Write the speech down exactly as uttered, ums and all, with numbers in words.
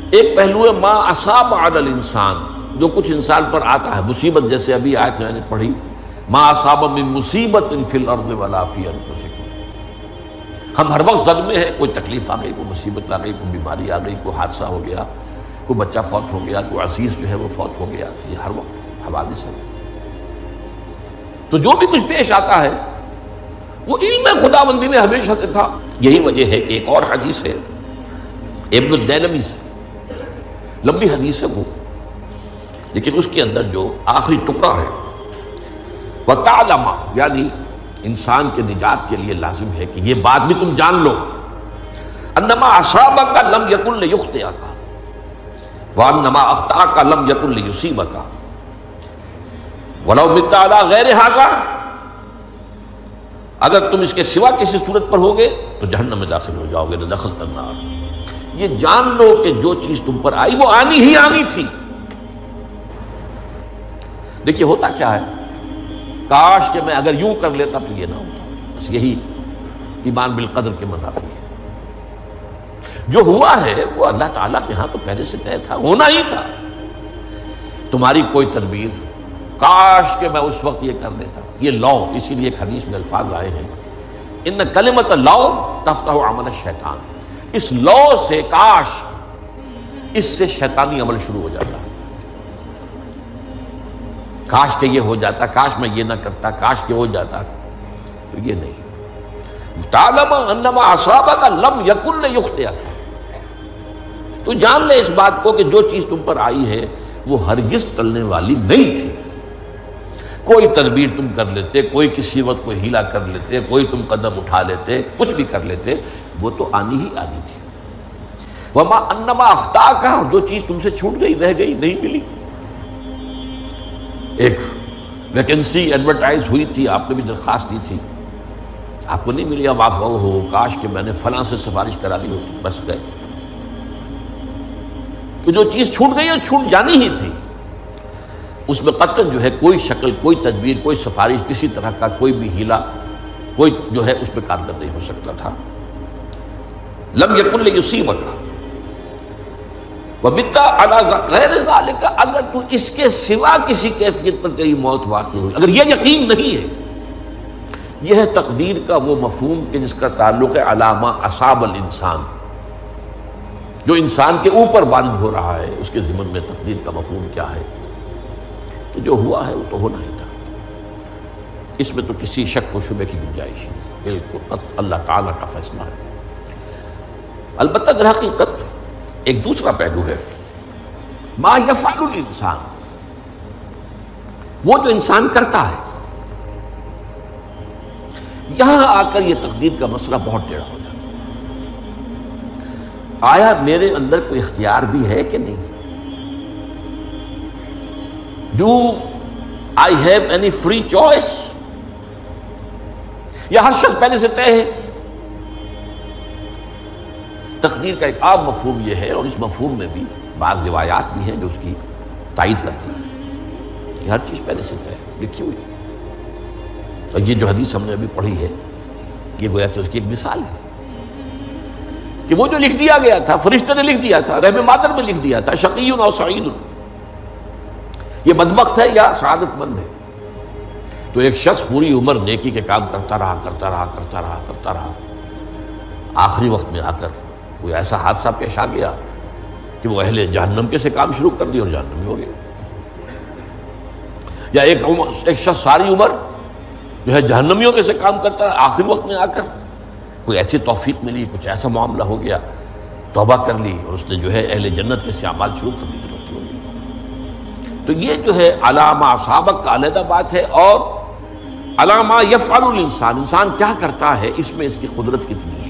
ایک پہلو ہے ما اصاب علی الانسان، جو کچھ انسان پر آتا ہے مصیبت، جیسے ابھی آیت میں نے پڑھی ما اصاب من مصیبت فی الارض ولا فی انفسکم، ہم ہر وقت زد میں ہیں، کوئی تکلیف آ گئی، کوئی مصیبت آ گئی، کوئی بیماری آ گئی، کوئی حادثہ ہو گیا، کوئی بچہ فوت ہو گیا، کوئی عزیز جو ہے وہ فوت ہو گیا، یہ ہر وقت حوادث ہے۔ تو جو بھی کچھ پیش آتا ہے وہ علم خداوندی میں ہمیشہ سے تھا۔ یہی وجہ ہے کہ ایک اور حدیث ہے ابن الدینمی سے، لمبی حدیث ہے وہ، لیکن اس کے اندر جو آخری ٹکڑا ہے وَتَعْلَمَ، یعنی انسان کے نجات کے لیے لازم ہے کہ یہ بات بھی تم جان لو انما اصابک لم یکن لیخطئک وانما اخطأک لم یکن لیصیبک ولو مت علی غیر ھذا، اگر تم اس کے سوا کسی صورت پر ہوگے تو جہنم میں داخل ہو جاؤ گے، لدخلت النار۔ یہ جان لو کہ جو چیز تم پر آئی وہ آنی ہی آنی تھی۔ دیکھیے ہوتا کیا ہے، کاش کہ میں اگر یوں کر لیتا تو یہ نہ ہوتا، بس یہی ایمان بالقدر کے منافی ہے۔ جو ہوا ہے وہ اللہ تعالیٰ کے ہاں تو پہلے سے طے تھا، ہونا ہی تھا۔ تمہاری کوئی تدبیر، کاش کہ میں اس وقت یہ کر لیتا، یہ لو، اسی لیے ایک حدیث میں الفاظ آئے ہیں ان کلمۃ لو تفتح عمل الشیطان، اس لو سے، کاش، اس سے شیطانی عمل شروع ہو جاتا، کاش کہ یہ ہو جاتا، کاش میں یہ نہ کرتا، کاش کہ ہو جاتا، تو یہ نہیں۔ تعلم انما اصابک لم یکن لیخطئک، تو جان لے اس بات کو کہ جو چیز تم پر آئی ہے وہ ہرگز ٹلنے والی نہیں تھی۔ کوئی تدبیر تم کر لیتے، کوئی کسی وقت کوئی ہیلا کر لیتے، کوئی تم قدم اٹھا لیتے، کچھ بھی کر لیتے، وہ تو آنی ہی آنی تھی۔ وما انما اخطاک، جو چیز تم سے چھوٹ گئی، رہ گئی، نہیں ملی۔ ایک ویکنسی ایڈورٹائز ہوئی تھی، آپ نے بھی درخواست دی تھی، آپ کو نہیں ملی، اب آپ کہو ہو کاش کہ میں نے فلاں سے سفارش کرا لی ہوتی، بس گئے۔ تو جو چیز چھوٹ گئی وہ چھوٹ جانی ہی تھی، اس میں قطعاً جو ہے کوئی شکل، کوئی تدبیر، کوئی سفارش، کسی طرح کا کوئی بھی ہیلا، کوئی جو ہے اس پہ کارگر نہیں ہو سکتا تھا۔ لم یکن لیصیبک ومت علی غیر ذالک، اگر تو اس کے سوا کسی کیفیت پر تیری موت واقع ہوئی، اگر یہ یقین نہیں ہے، یہ ہے تقدیر کا وہ مفہوم کہ جس کا تعلق ہے علامہ اصاب الانسان، جو انسان کے اوپر وارد ہو رہا ہے، اس کے ضمن میں تقدیر کا مفہوم کیا ہے، کہ جو ہوا ہے وہ تو ہونا ہی تھا، اس میں تو کسی شک و شبے کی گنجائش نہیں، بالکل اللہ تعالیٰ کا فیصلہ ہے۔ البتہ در حقیقت ایک دوسرا پہلو ہے، ما یفعل الانسان، وہ جو انسان کرتا ہے۔ یہاں آ کر یہ تقدیر کا مسئلہ بہت ٹیڑھا ہو جاتا ہے۔ آیا میرے اندر کوئی اختیار بھی ہے کہ نہیں؟ Do I have any free choice؟ یا ہر شخص پہلے سے طے ہے؟ تقدیر کا ایک عام مفہوم یہ ہے، اور اس مفہوم میں بھی بعض روایات بھی ہیں جو اس کی تائید کرتی ہیں کہ ہر چیز پہلے سے طے ہے، لکھی ہوئی ہے۔ اور یہ جو حدیث ہم نے ابھی پڑھی ہے، یہ گویا کہ اس کی ایک مثال ہے کہ وہ جو لکھ دیا گیا تھا، فرشتے نے لکھ دیا تھا، رحم مادر میں لکھ دیا تھا، شقی اور سعید، یہ بدبخت ہے یا سعادت مند ہے۔ تو ایک شخص پوری عمر نیکی کے کام کرتا رہا کرتا رہا کرتا رہا کرتا رہا آخری وقت میں آ کر کوئی ایسا حادثہ پیش آ گیا کہ وہ اہل جہنم کے سے کام شروع کر دیا اور جہنمی ہو گیا۔ یا ایک ایک شخص ساری عمر جو ہے جہنمیوں کے سے کام کرتا رہا، آخری وقت میں آ کر کوئی ایسی توفیق ملی، کچھ ایسا معاملہ ہو گیا، توبہ کر لی اور اس نے جو ہے اہل جنت کے سے اعمال شروع کر دی۔ تو یہ جو ہے علامہ اصابک کا علیحدہ بات ہے، اور علامہ یفعل الانسان، انسان کیا کرتا ہے، اس میں اس کی قدرت کتنی ہے۔